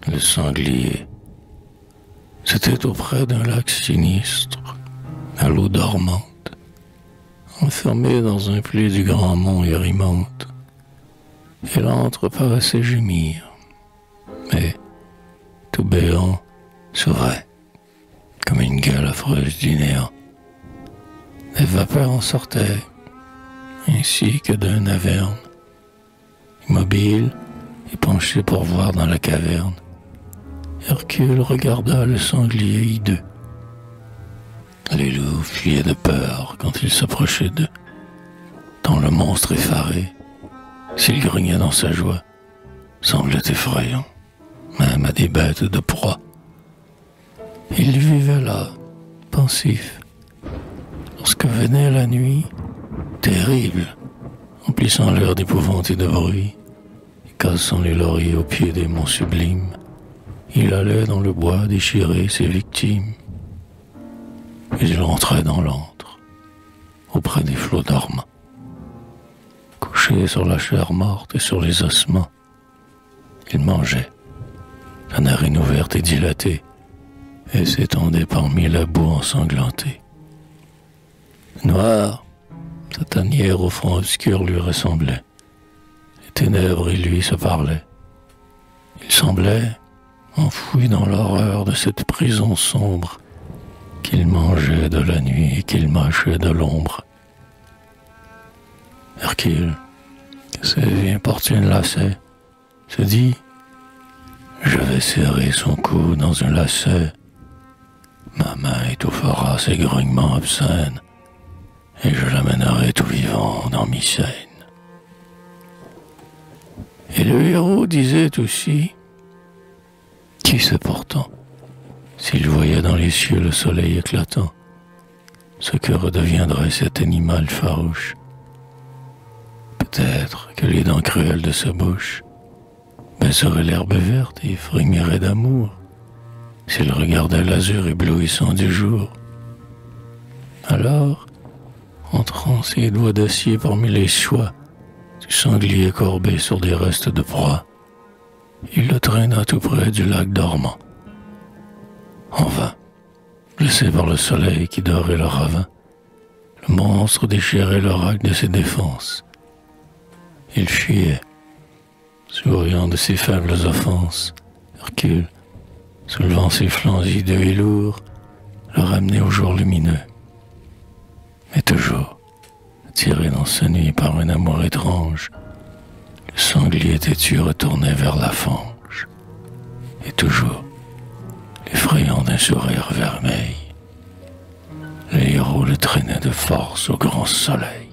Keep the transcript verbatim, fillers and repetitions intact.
le sanglier. C'était auprès d'un lac sinistre, à l'eau dormante, enfermé dans un pli du grand mont Erymonte. Et l'antre paraissait gémir, mais tout béant s'ouvrait, comme une gueule affreuse du néant. Des vapeurs en sortaient, ainsi que d'un averne. Immobile et penché pour voir dans la caverne, Hercule regarda le sanglier hideux. Les loups fuyaient de peur quand il s'approchait d'eux, tant le monstre effaré, s'il grognait dans sa joie, semblait effrayant, même à des bêtes de proie. Il vivait là, pensif, lorsque venait la nuit, terrible, emplissant l'air d'épouvante et de bruit, et cassant les lauriers au pied des monts sublimes, il allait dans le bois déchirer ses victimes. Puis il rentrait dans l'antre, auprès des flots dormants. Couché sur la chair morte et sur les ossements, il mangeait, la narine ouverte et dilatée, et s'étendait parmi la boue ensanglantée. Noir, sa tanière au fond obscur lui ressemblait. Les ténèbres et lui se parlaient. Il semblait, enfoui dans l'horreur de cette prison sombre, qu'il mangeait de la nuit et qu'il mâchait de l'ombre. Hercule, que ses importunes lacets, se dit « Je vais serrer son cou dans un lacet. Ma main étouffera ses grognements obscènes, et je l'amènerai tout vivant dans Mycène. » Et le héros disait aussi « Qui sait pourtant, s'il voyait dans les cieux le soleil éclatant, ce que redeviendrait cet animal farouche? Peut-être que les dents cruelles de sa bouche baisseraient l'herbe verte et frémiraient d'amour s'il regardait l'azur éblouissant du jour. Alors, entrant ses doigts d'acier parmi les soies du sanglier courbé sur des restes de proie, il le traîna tout près du lac dormant. En vain, blessé par le soleil qui dorait le ravin, le monstre déchirait l'oracle de ses défenses. Il fuyait, souriant de ses faibles offenses. Hercule, soulevant ses flancs hideux et lourds, le ramenait au jour lumineux. Mais toujours, attiré dans sa nuit par un amour étrange, le sanglier têtu retournait vers la fange. Et toujours, l'effrayant d'un sourire vermeil, le héros le traînait de force au grand soleil.